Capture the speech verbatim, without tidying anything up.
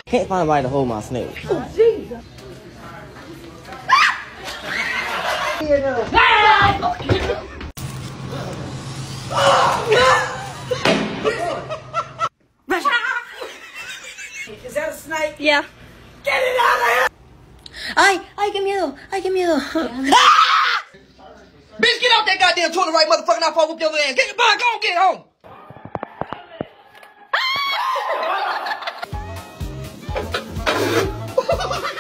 Can't find anybody to hold my snake. Oh, Jesus. Is that a snake? Yeah. Get it out of here! Ay, ay, qué miedo, ay, qué miedo. Bitch, get out that goddamn toilet right motherfucker, now fall whoop your ass. Get your bug on, get home. Ah!